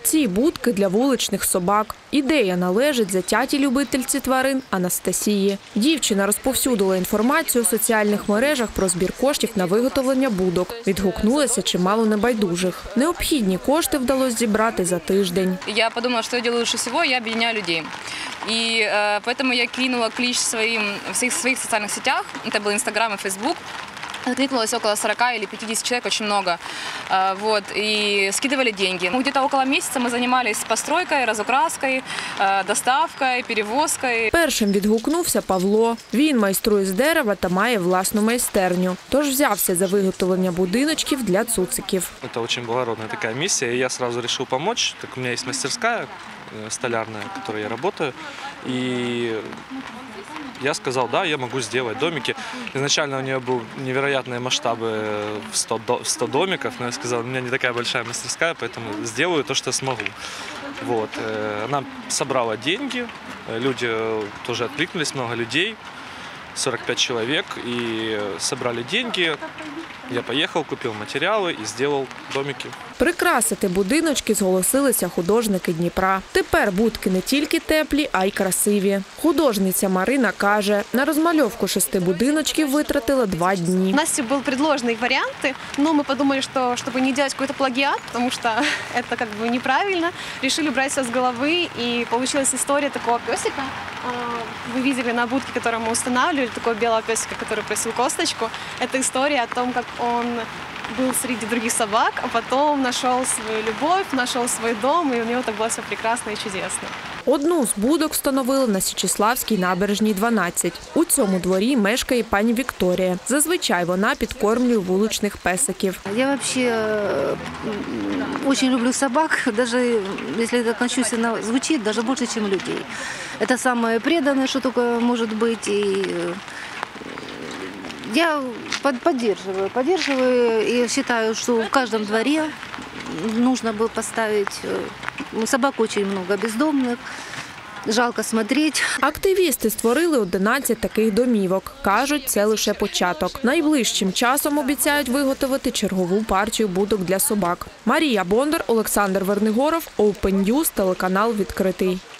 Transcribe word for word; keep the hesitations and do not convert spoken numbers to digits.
Ці будки для вуличних собак. Ідея належить затятій любительці тварин Анастасії. Дівчина розповсюдила інформацію у соціальних мережах про збір коштів на виготовлення будок. Відгукнулося чимало небайдужих. Необхідні кошти вдалося зібрати за тиждень. Я подумала, що я роблю лучше всього, я об'єднаю людей. І э, поэтому я кинула клич своим, в своих, своих социальных сетях, это был Инстаграм и Фейсбук. Откликнулось около сорока или пятидесяти человек, очень много. Вот, и скидывали деньги. Где-то около месяца мы занимались постройкой, разукраской, доставкой, перевозкой. Першим відгукнувся Павло. Він майструє з дерева та має власну майстерню. Тож взявся за виготовлення будиночків для цуциків. Це дуже благородна така місія, і я одразу вирішив допомогти. Так у мене є мастерська столярная, в которой я работаю. И я сказал, да, я могу сделать домики. Изначально у нее были невероятные масштабы в сто домиков, но я сказал, у меня не такая большая мастерская, поэтому сделаю то, что смогу. Вот. Она собрала деньги, люди тоже откликнулись, много людей, сорок пять человек, и собрали деньги. Я поїхав, купив матеріали і зробив домики. Прикрасити будиночки зголосилися художники Дніпра. Тепер будки не тільки теплі, а й красиві. Художниця Марина каже, на розмальовку шести будиночків витратила два дні. У нас були предложені варіанти, але ми подумали, що щоб не робити якийсь плагіат, тому що це как бы неправильно, вирішили брати все з голови, і вийшла історія такого песика. Вы видели на будке, которую мы устанавливали, такого белого песика, который просил косточку. Это история о том, как он был среди других собак, а потом нашел свою любовь, нашел свой дом, и у него так было все прекрасно и чудесно. Одну з будок встановили на Січеславській набережній, дванадцять. У цьому дворі мешкає пані Вікторія. Зазвичай вона підкормлює вуличних песиків. Я взагалі дуже люблю собак, навіть якщо це кончусно звучить, навіть більше, ніж людей. Це саме преданне, що тільки може бути. І я поддерживаю, поддерживаю и считаю, что в каждом дворе нужно было поставить, собак очень много бездомных, жалко смотреть. Активісти створили одинадцять таких домівок. Кажуть, це лише початок. Найближчим часом обіцяють виготовити чергову партію будок для собак. Марія Бондар, Олександр Вернигоров, Open News, телеканал «Відкритий».